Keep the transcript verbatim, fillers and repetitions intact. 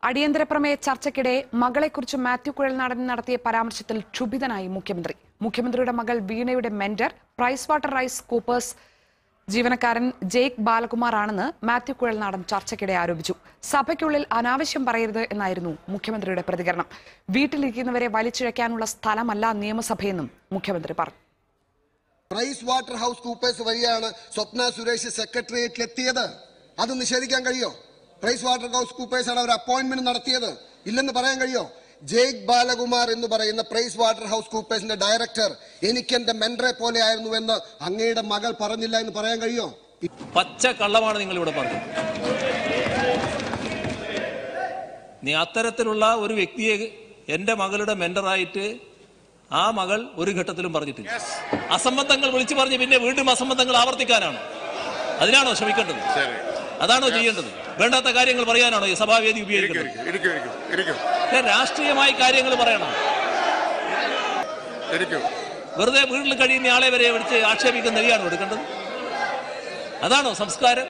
അടിയന്തര പ്രമേയ ചർച്ചയ്ക്കിടെ മകളെക്കുറിച്ച് മാത്യു കുഴൽനാടൻ നടത്തിയ പരാമർശത്തിൽ ക്ഷുഭിതനായി മുഖ്യമന്ത്രി. മുഖ്യമന്ത്രിയുടെ മകൾ വീണയുടെ mentor Price Water Rise Coopers ജീവനക്കാരൻ ജേക്ക് ബാലകുമാർ ആണെന്ന് മാത്യു കുഴൽനാടൻ ചർച്ചയ്ക്കിടെ ആരോപിച്ചു. സഭയ്ക്കുള്ളിൽ അനാവശ്യം പറയരുത് എന്നായിരുന്നു മുഖ്യമന്ത്രിയുടെ പ്രതികരണം. വീട്ടിലിരിക്കുന്നവരെ വലിച്ചിഴയ്ക്കാനുള്ള സ്ഥലമല്ല നിയമസഭയെന്നും മുഖ്യമന്ത്രി പറഞ്ഞു. പ്രൈസ് വാട്ടർ ഹൗസ് കൂപ്പേഴ്സ് വഴിയാണ് സ്വപ്ന സുരേഷ് സെക്രട്ടേറിയറ്റിൽ എത്തിയത്. അത് നിഷേധിക്കാൻ കഴിയോ? പ്രൈസ് വാട്ടർ ഹൗസ് കൂപ്പേഴ്സ് ആണ് അവർ അപ്പോയിന്റ്മെന്റ് നടത്തിയത്. ഇല്ലെന്ന് പറയാൻ കഴിയോ? ജേക്ക് ബാലകുമാർ എന്ന് പറയുന്ന പ്രൈസ് വാട്ടർ ഹൗസ് കൂപ്പേഴ്സിന്റെ ഡയറക്ടർ എനിക്ക് എന്റെ മെന്ററെ പോലെ ആയിരുന്നു എന്ന് അങ്ങയുടെ മകൾ പറഞ്ഞില്ല എന്ന് പറയാൻ കഴിയോ? പച്ച കള്ളമാണ് നിങ്ങൾ ഇവിടെ പറഞ്ഞത്. നീ അത്തരത്തിലുള്ള ഒരു വ്യക്തിയെ എന്റെ മകളുടെ മെന്ററായിട്ട് ആ മകൾ ഒരു ഘട്ടത്തിലും പറഞ്ഞിട്ടില്ല. അസംബന്ധങ്ങൾ വിളിച്ചു പറഞ്ഞ് പിന്നെ വീണ്ടും അസംബന്ധങ്ങൾ ആവർത്തിക്കാനാണ്. അതിനാണോ ശ്രമിക്കേണ്ടത്? അതാണോ ചെയ്യേണ്ടത്? വേണ്ടാത്ത കാര്യങ്ങൾ പറയാനാണോ ഈ സഭാവേദി ഉപയോഗിക്കുന്നത്? രാഷ്ട്രീയമായി കാര്യങ്ങൾ പറയണം. വെറുതെ വീട്ടിൽ കഴിയുന്ന ആളെ വരെ വിളിച്ച് ആക്ഷേപിക്കുന്ന നിലയാണോ എടുക്കേണ്ടത്? അതാണോ സംസ്കാരം?